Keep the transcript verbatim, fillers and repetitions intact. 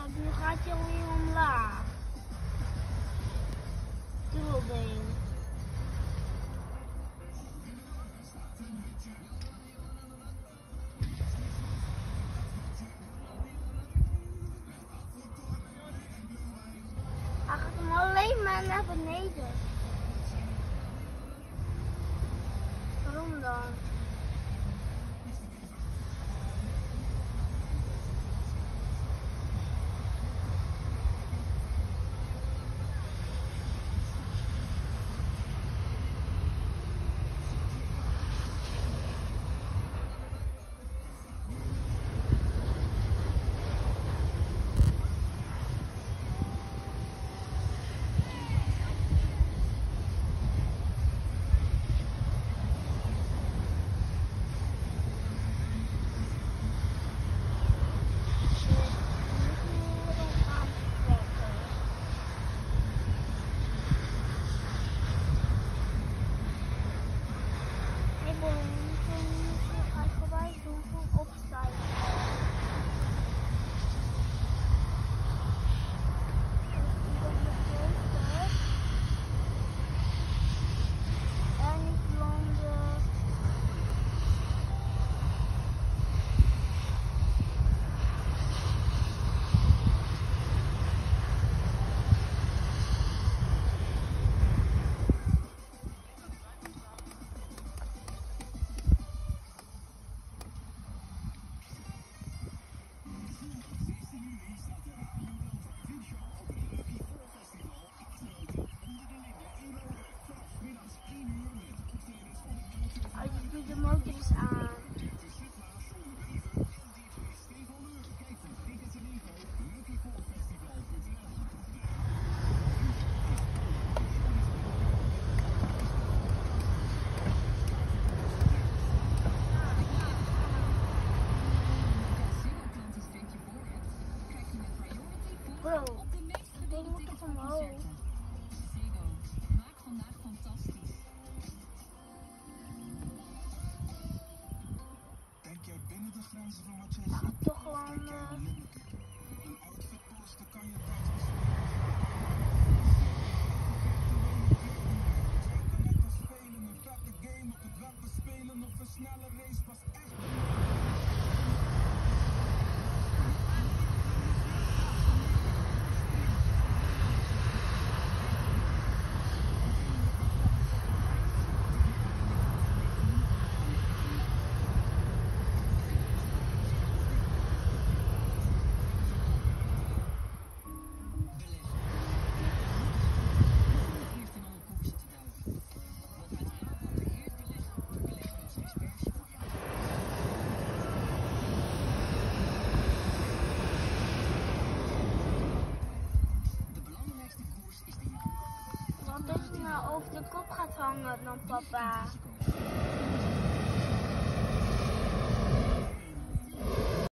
Kijk, nu gaat hij alweer omlaag. Dubbelding. Hij gaat hem alleen maar naar beneden. Waarom dan? De motor is aan. Bro, dit moet toch omhoog? Toch gewoon. Uh... Een outfit posten kan je net spelen, een vette game op het web spelen of een snelle race was echt. Wat als je nou over de kop gaat hangen dan, papa?